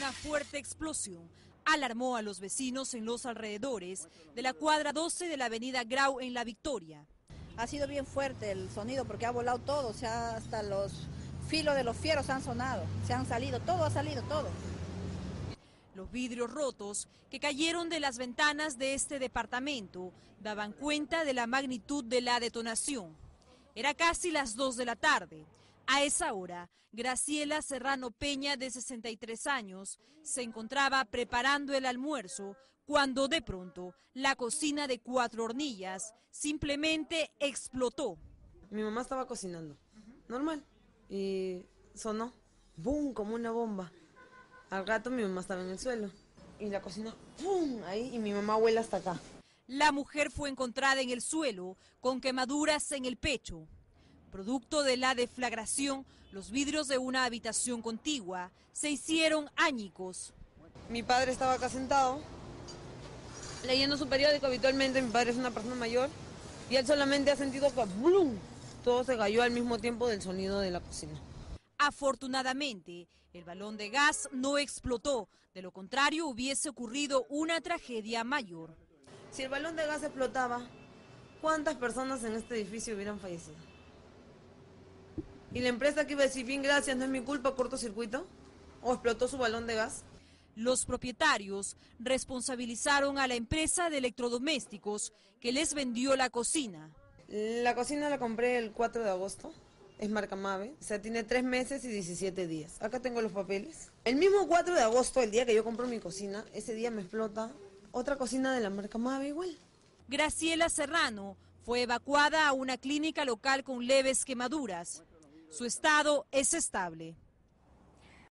Una fuerte explosión alarmó a los vecinos en los alrededores de la cuadra 12 de la avenida Grau en La Victoria. Ha sido bien fuerte el sonido porque ha volado todo, o sea, hasta los filos de los fierros han sonado, se han salido, todo ha salido, todo. Los vidrios rotos que cayeron de las ventanas de este departamento daban cuenta de la magnitud de la detonación. Era casi las 2 de la tarde. A esa hora, Graciela Serrano Peña, de 63 años, se encontraba preparando el almuerzo cuando de pronto la cocina de 4 hornillas simplemente explotó. Mi mamá estaba cocinando, normal, y sonó, ¡boom!, como una bomba. Al rato mi mamá estaba en el suelo y la cocina, ¡pum!, ahí, y mi mamá vuela hasta acá. La mujer fue encontrada en el suelo con quemaduras en el pecho. Producto de la deflagración, los vidrios de una habitación contigua se hicieron añicos. Mi padre estaba acá sentado, leyendo su periódico. Habitualmente mi padre es una persona mayor y él solamente ha sentido que ¡blum!, todo se cayó al mismo tiempo del sonido de la cocina. Afortunadamente, el balón de gas no explotó, de lo contrario hubiese ocurrido una tragedia mayor. Si el balón de gas explotaba, ¿cuántas personas en este edificio hubieran fallecido? ¿Y la empresa que iba a decir, bien, gracias, no es mi culpa, cortocircuito? ¿O explotó su balón de gas? Los propietarios responsabilizaron a la empresa de electrodomésticos que les vendió la cocina. La cocina la compré el 4 de agosto, es marca Mave, o sea, tiene 3 meses y 17 días. Acá tengo los papeles. El mismo 4 de agosto, el día que yo compro mi cocina, ese día me explota otra cocina de la marca Mave igual. Graciela Serrano fue evacuada a una clínica local con leves quemaduras. Su estado es estable.